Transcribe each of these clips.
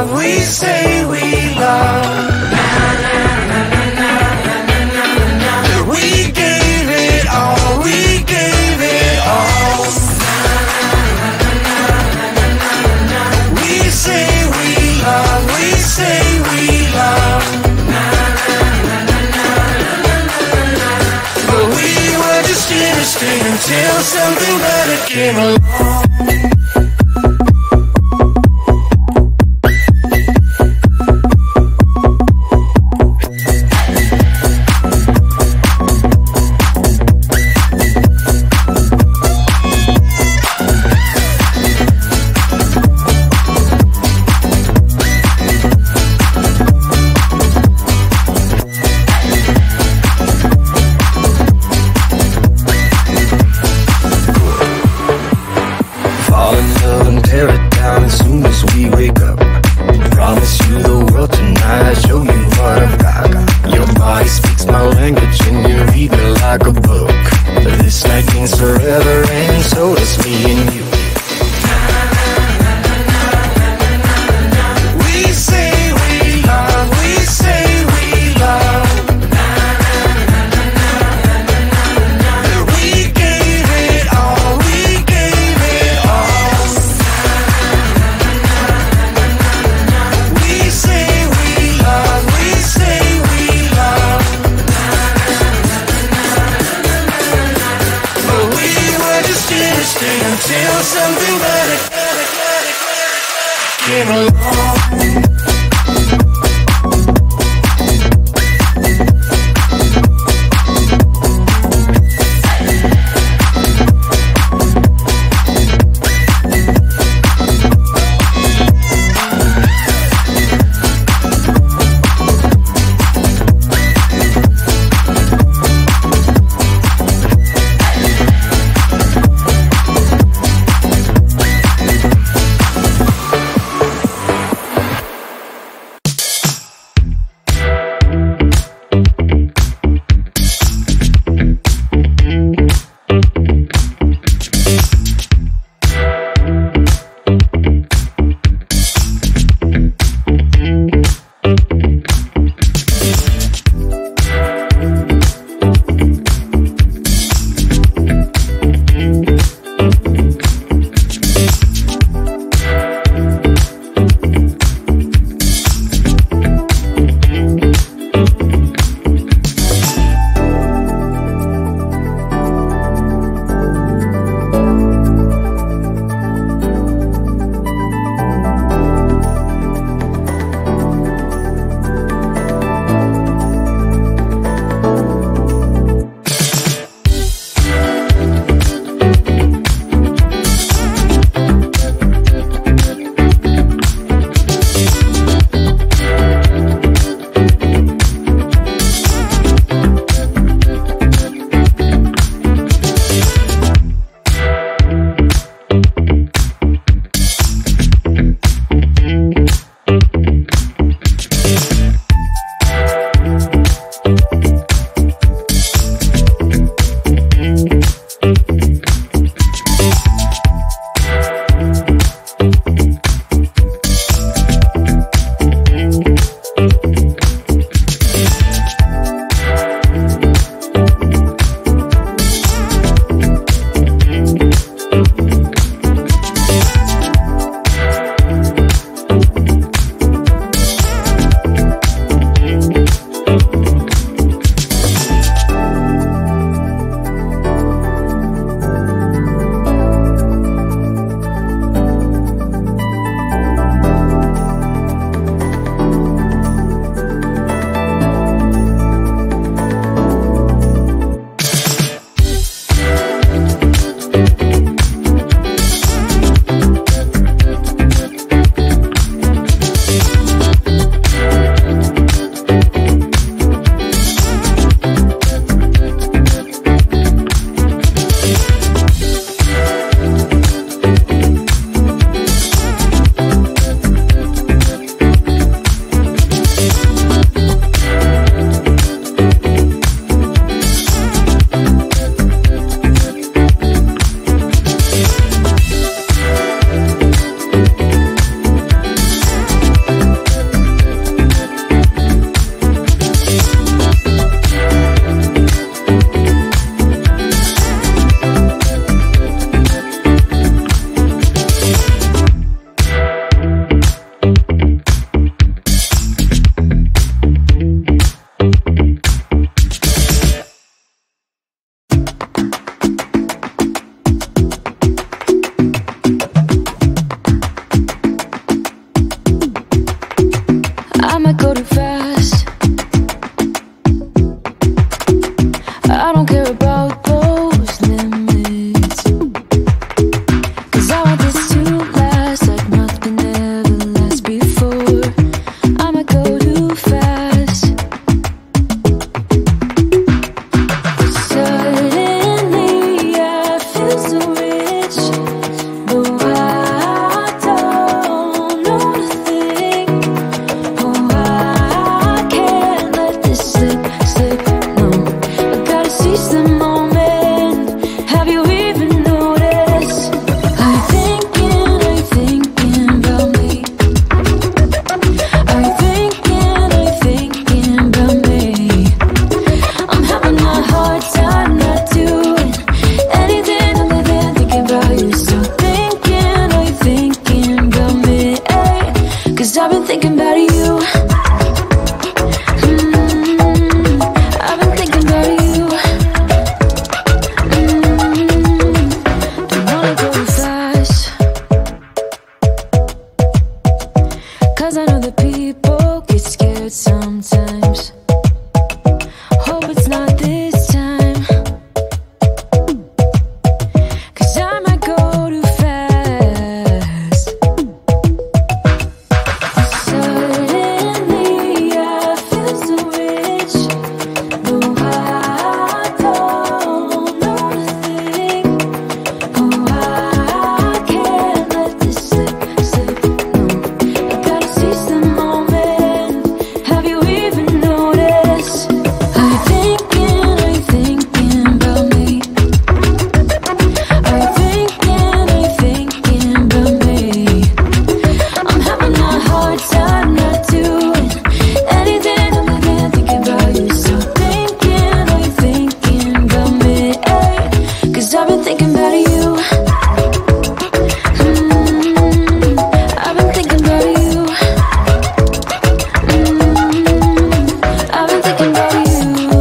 love, we say we love. We gave it all, we gave it all. We say we love, we say we love. But we were just innocent until something better came along. Until something better came along. 'Cause I've been thinking about you. I've been thinking about you. Don't wanna go fast, 'cause I know that people get scared sometimes. Hope it's not this time, 'cause I might go too fast. Suddenly I feel so rich, though I don't know a thing. Oh, I can't let this slip. No, I gotta seize the moment. Have you even noticed? Are you thinking about me? Are you thinking about me? I'm having a hard time not doing anything other than thinking about you. So are you thinking about me? 'Cause I've been thinking about you. I've been thinking about you. I've been thinking about you.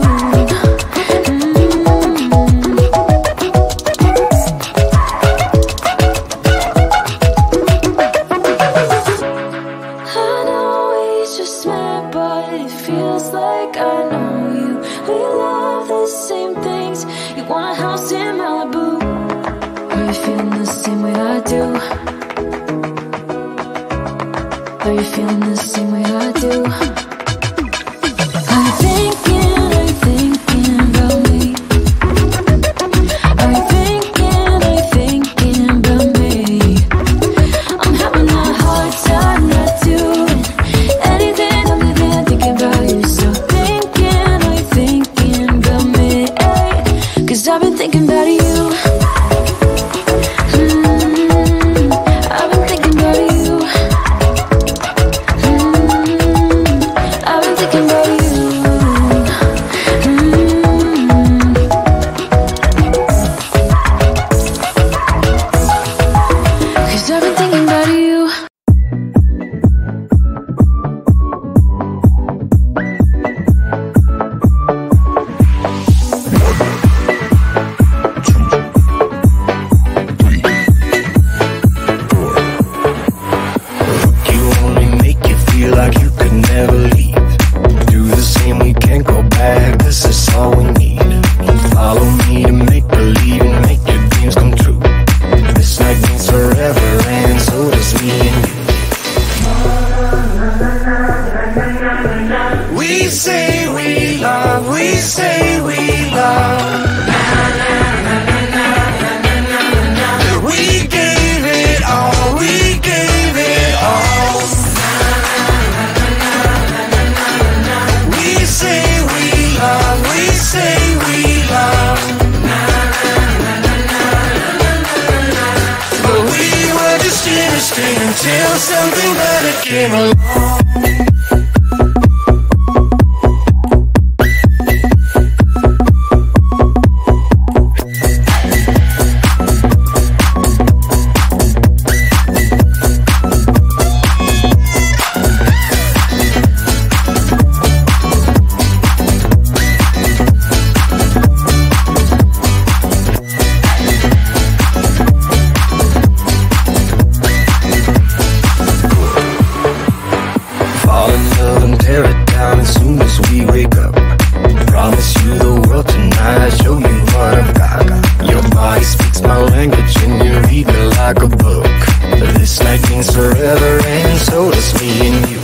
I know we just met, but it feels like I know you. We love the same things. You want a house in Malibu. Are you feeling the same way I do? Are you feeling the same way I do? Are you thinking about me? Are you thinking about me? I'm having a hard time not doing anything other than thinking about you. So are you thinking about me? 'Cause I've been thinking about you. I've been thinking about you. I've been thinking about you. Cause I've been thinking about you. You only make you feel like you could never leave. Do the same, we can't go back. This is all we need. Follow me to make believe and make your dreams come true. This night means forever, and so does me and you. We say we love, we say we love. We gave it all, we gave it all. We say we love, we say we love. But we were just innocent until something better came along. Fall in love and tear it down as soon as we wake up. Promise you the world tonight, show you what I've got. Your body speaks my language and you read me like a book. This night means forever, and so does me and you.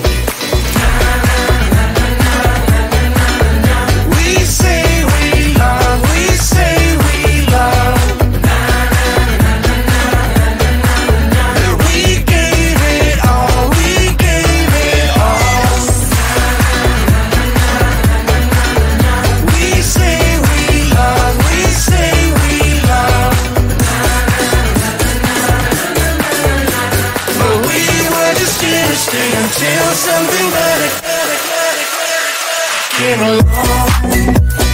We say we love, we say we love. We gave it all, we gave it all. We say we love, we say we love. But we were just innocent until something better came along.